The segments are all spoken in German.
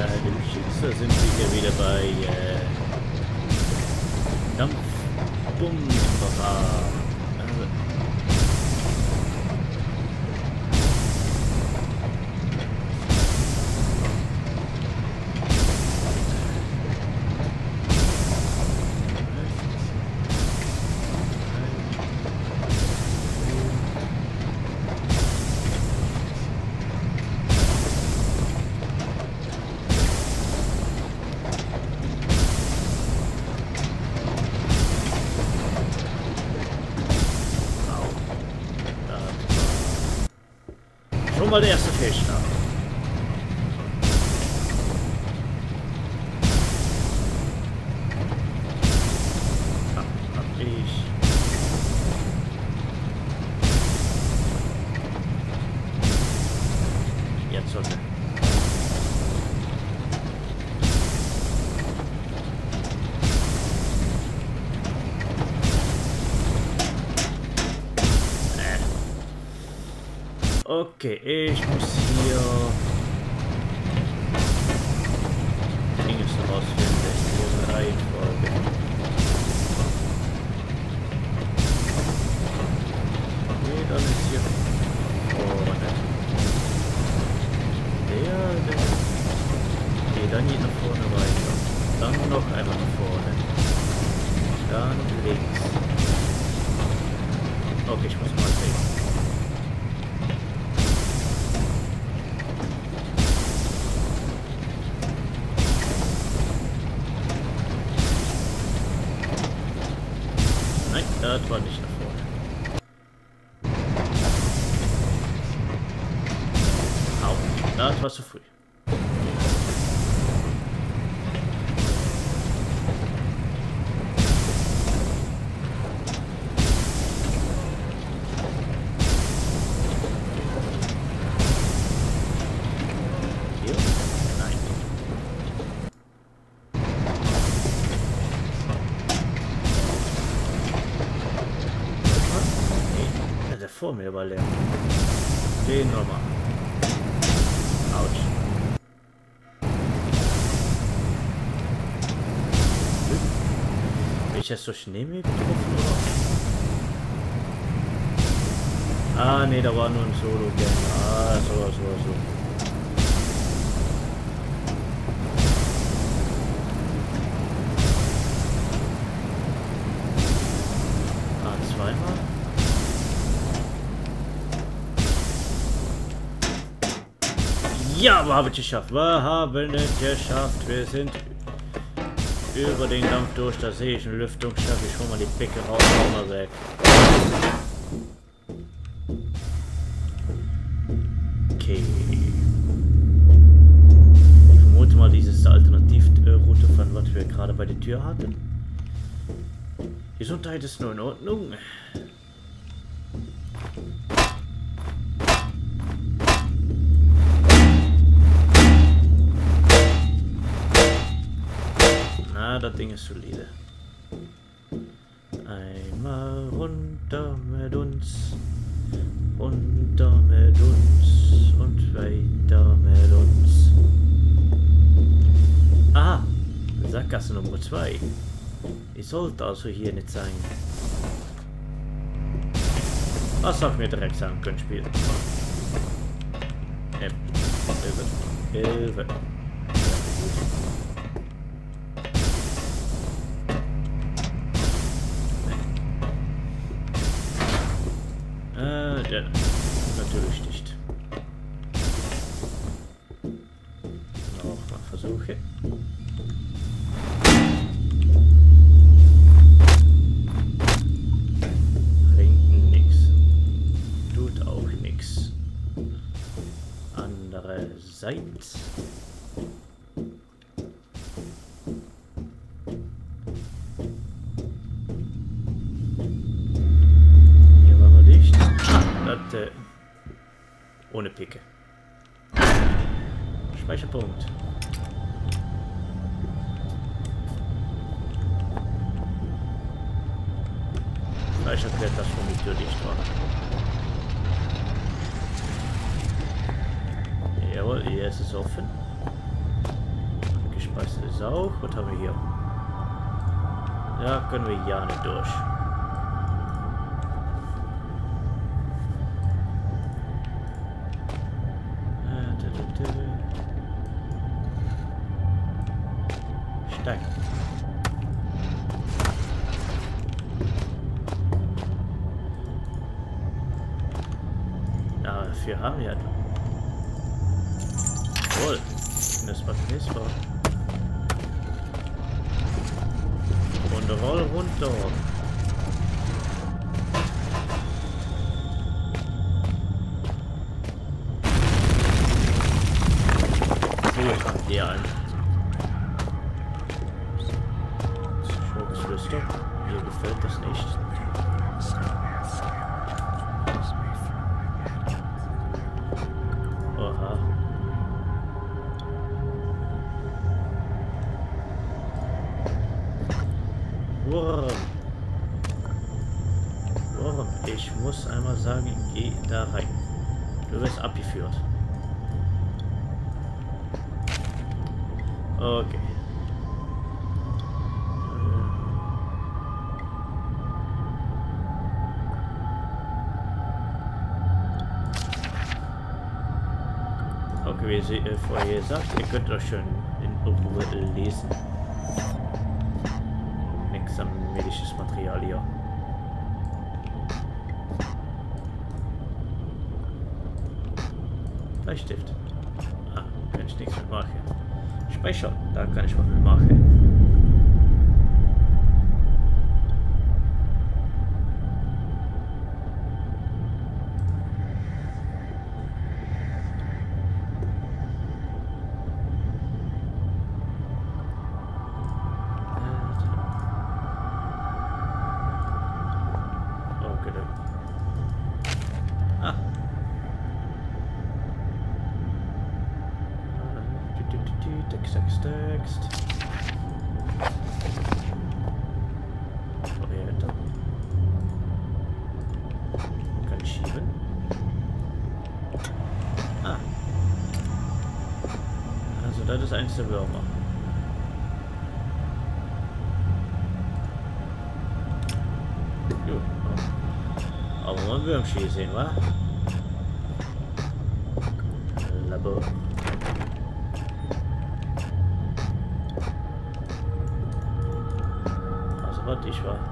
dem Schicksal sind wir hier wieder bei Dampfbummenverfahren. Schon mal der erste Fehlstart. Hab ich. Jetzt sollte. Okay, ich muss hier Dinge herausfinden, ihre Reihenfolge. Okay, dann ist hier vorne. Okay, dann geht nach vorne weiter. Dann noch einmal nach vorne. Dann links. Okay, ich muss mal sehen. Das war nicht nach vorne. Au, das war zu früh. Hier? Nein. Der vor mir war leer. Den nochmal. Autsch. Bin ich jetzt so Schnee mit getroffen oder? Ah, nee, da war nur ein Solo-Game. Ah, so. Ah, zweimal. Ja, wir haben es geschafft. Wir sind über den Dampf durch. Da sehe ich eine Lüftungsschacht. Ich hole mal die Picke raus, hau mal weg. Okay. Ich vermute mal, dieses Alternativroute von was wir gerade bei der Tür hatten. Gesundheit ist nur in Ordnung. Das Ding ist solide. Einmal runter mit uns und weiter mit uns. Aha, Sackgasse Nummer 2. Ich sollte also hier nicht sein. Was soll ich mir direkt sagen können spielen? Hilfe. Ja, natürlich nicht. Nochmal versuche. Bringt nix. Tut auch nix. Andererseits. Ohne Picke. Speicherpunkt. Speicher erklärt das, warum die Tür dicht war. Jawohl, hier ist es offen. Weißt du das auch? Was haben wir hier? Da können wir ja nicht durch. Steig. Na, dafür haben wir ja. Wohl. Das war das war. Und roll runter. So haben wir an. Schurkesflüster. Mir gefällt das nicht. Oha. Wurm. Wurm. Ich muss einmal sagen, geh da rein. Du wirst abgeführt. Okay. Okay, wie Sie vorher gesagt, ihr könnt doch schon in Ruhe lesen. Nix am medisches Material hier. Bleistift. Ah, kann ich nichts mitmachen. Speicher, da kann ich was mitmachen. Text. Orienter. Kann ich schieben. Ah. Also das ist eins der Würmer. Jo. Aber mal ein Würmchen sehen, wa? Labor. Was ich war.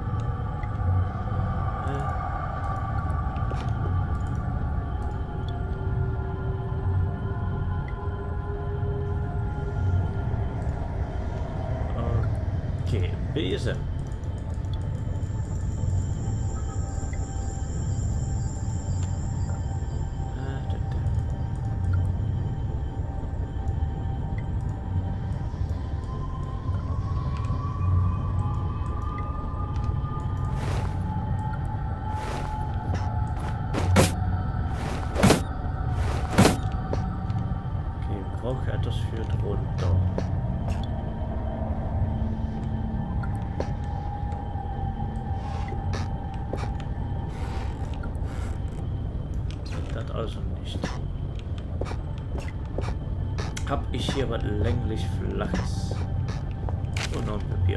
Okay, Besen. Das führt runter. Das also nicht. Hab ich hier was länglich Flaches? Und noch ein Papier.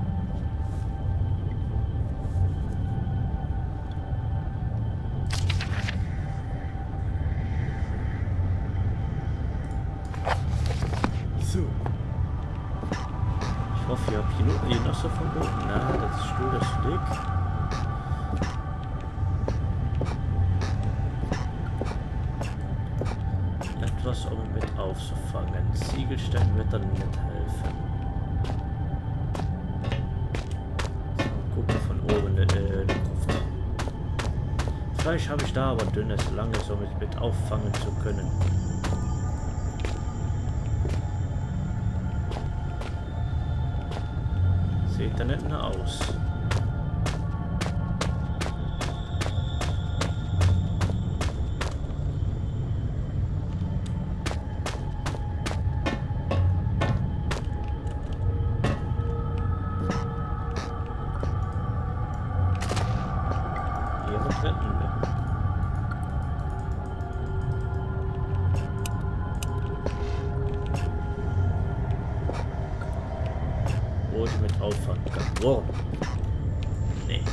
Ich hoffe, ihr habt hier noch so von oben. Na, das ist nur das Stück. Etwas, um mit aufzufangen. Ziegelstein wird dann mithelfen. So, gucken von oben den Kopf. Fleisch habe ich da, aber dünnes, langes, um es mit auffangen zu können. Sieht da nicht nur aus. Hier wird retten. wo ich mit auffahren kann. Warum? Nee.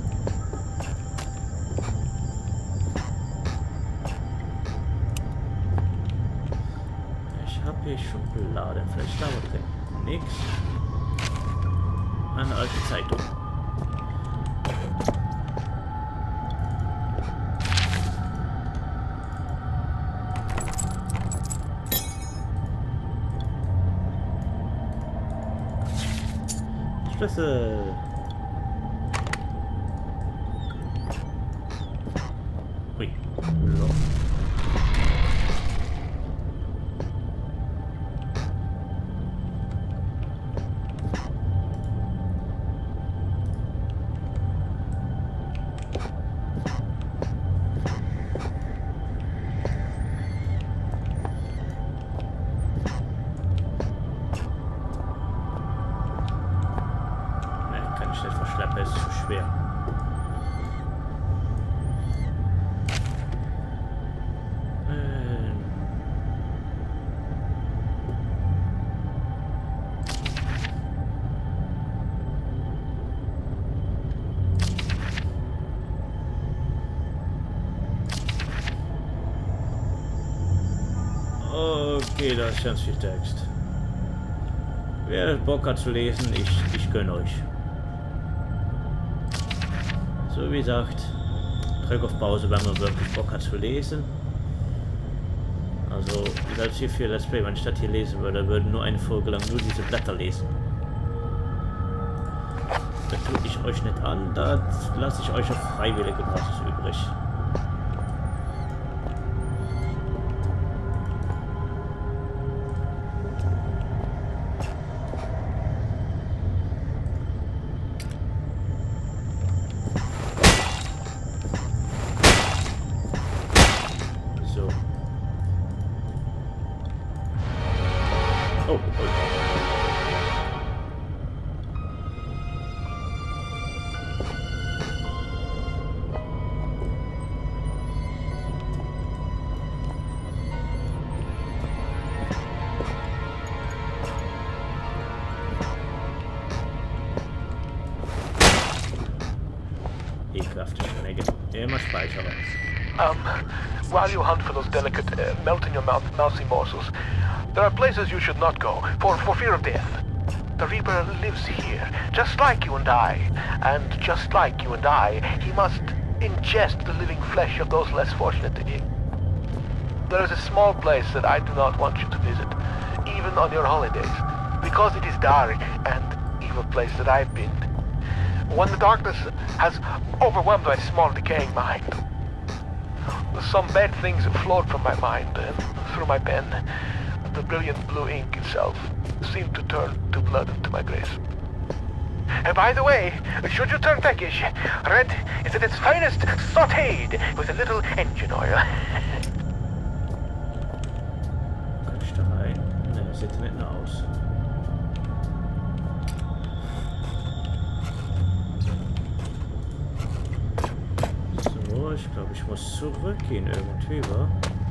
Ich habe hier Schokolade. Vielleicht da drin. Nix. Eine alte Zeitung. Schlüssel. Ui. So. Verschleppen ist zu schwer. Okay, da ist ganz viel Text. Wer Bock hat zu lesen, ich gönne euch. So wie gesagt, drück auf Pause, wenn man wirklich Bock hat zu lesen. Also, selbst hier für Let's Play, wenn ich das hier lesen würde, würden nur eine Folge lang nur diese Blätter lesen. Das tue ich euch nicht an, da lasse ich euch auf freiwillige Basis übrig. Oh, ekelhaft, immer speichern. While you hunt for those delicate, melt-in-your-mouth mousy morsels, there are places you should not go, for fear of death. The Reaper lives here, just like you and I. And just like you and I, he must ingest the living flesh of those less fortunate than you. There is a small place that I do not want you to visit, even on your holidays, because it is dark and evil place that I've been. When the darkness has overwhelmed my small decaying mind, some bad things flowed from my mind through my pen. The brilliant blue ink itself seemed to turn to blood into my grace. And by the way, should you turn peckish, red is at its finest sautéed with a little engine oil. Kann ich da rein? Ne, sieht nicht mehr aus. So, ich glaube, ich muss zurückgehen irgendwie, wa?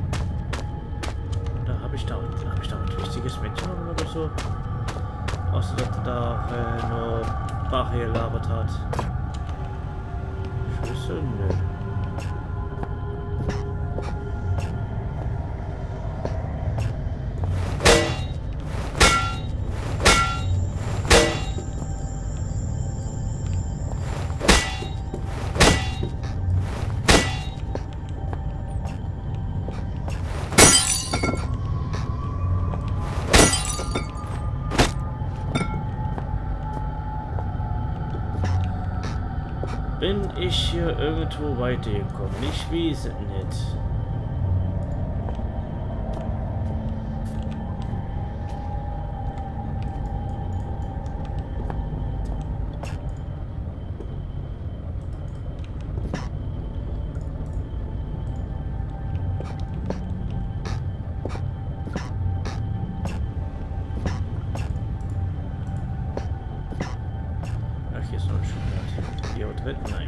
Da habe ich da ein wichtiges Mädchen oder so. Außer dass er da nur Bache gelabert hat. Schlüssel? Nö. Bin ich hier irgendwo weitergekommen? Ich weiß es nicht. Ach, hier ist noch ein Schublade. Hier drin? Nein.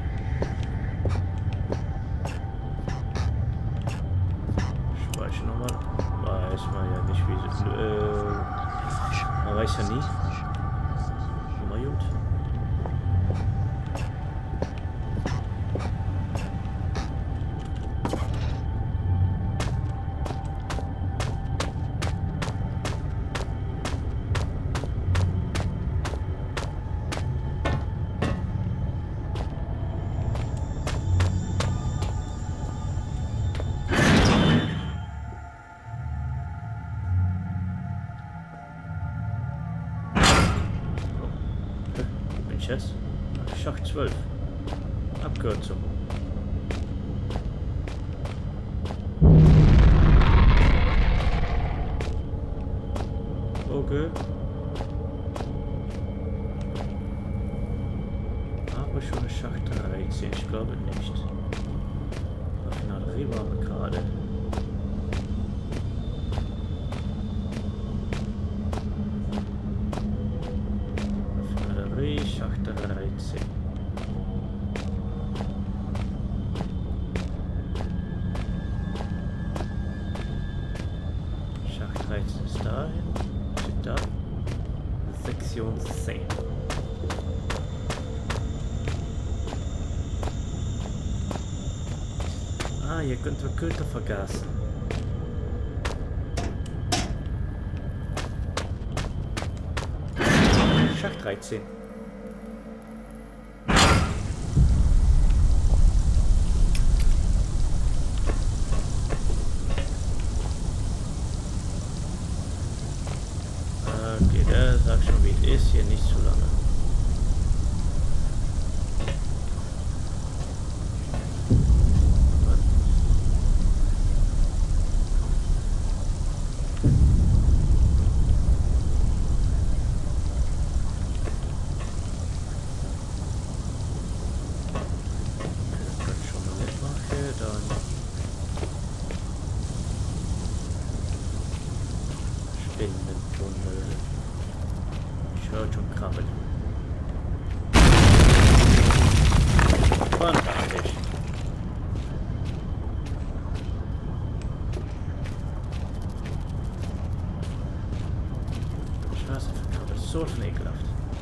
Speicher nochmal. Weiß man ja nicht, wie sie. Man weiß ja nie. ich jetzt? Schacht 12. Abkürzung. Okay. Aber schon eine Schacht 13, ich glaube nicht. Raffinerie waren wir gerade. Raffinerie, Schacht 13. Schacht 13 ist dahin. Da. Sektion 10. Ah, hier könnt ihr Köter vergasen. Schacht 13. Okay, der sagt schon, wie es ist, hier nicht zu lange. Spinnentunnel. Ich höre schon krabbeln. Fantastisch. Straßenverkrabbel, so von ekelhaft.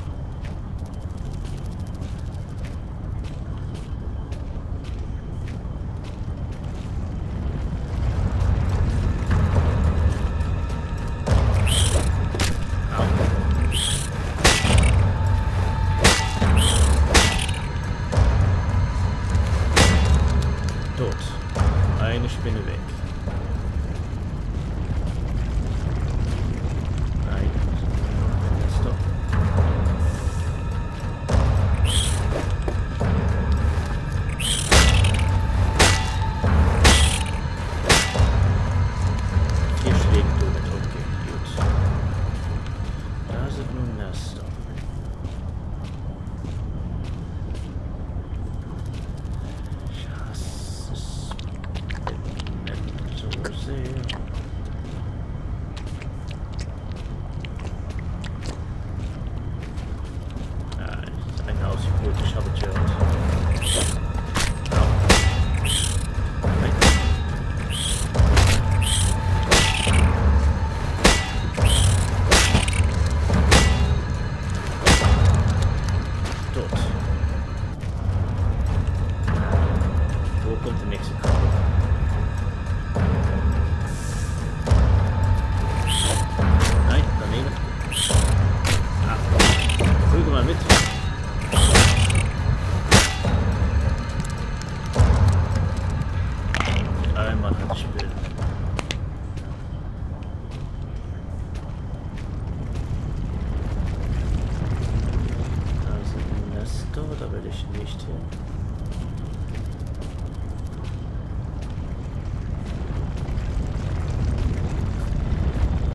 Eine Spinne weg. Nein. Stopp. Hier schlägt du mit. Okay, gut. Da sind nun Nester. Ich habe gehört. Dort. Wo kommt der nächste Kabel? Nein, daneben. Ah. Füge mal mit. Einmal hat Spiel. Da sind Nester, da will ich nicht hin.